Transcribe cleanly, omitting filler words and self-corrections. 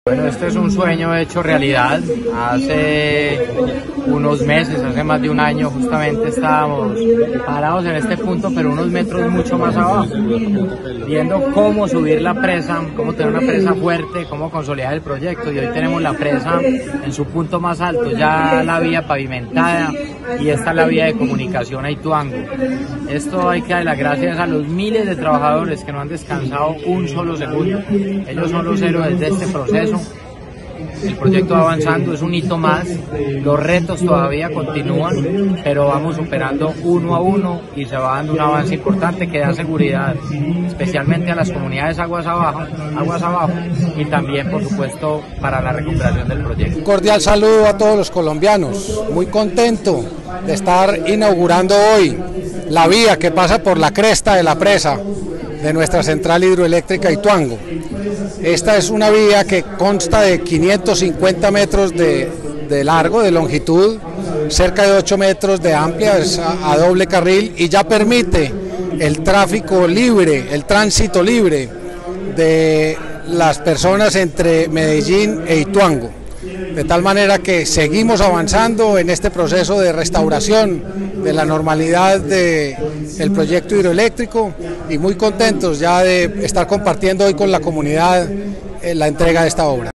Bueno, este es un sueño hecho realidad. Hace unos meses, hace más de un año, justamente estábamos parados en este punto, pero unos metros mucho más abajo, viendo cómo subir la presa, cómo tener una presa fuerte, cómo consolidar el proyecto. Y hoy tenemos la presa en su punto más alto, ya la vía pavimentada, y esta es la vía de comunicación a Ituango. Esto hay que dar las gracias a los miles de trabajadores que no han descansado un solo segundo. Ellos son los héroes de este proceso. El proyecto va avanzando, es un hito más, los retos todavía continúan, pero vamos superando uno a uno y se va dando un avance importante que da seguridad, especialmente a las comunidades aguas abajo y también, por supuesto, para la recuperación del proyecto. Un cordial saludo a todos los colombianos, muy contento de estar inaugurando hoy la vía que pasa por la cresta de la presa de nuestra central hidroeléctrica Ituango. Esta es una vía que consta de 550 metros de largo, de longitud, cerca de 8 metros de amplia, es a doble carril, y ya permite el tráfico libre, el tránsito libre de las personas entre Medellín e Ituango. De tal manera que seguimos avanzando en este proceso de restauración de la normalidad del proyecto hidroeléctrico y muy contentos ya de estar compartiendo hoy con la comunidad la entrega de esta obra.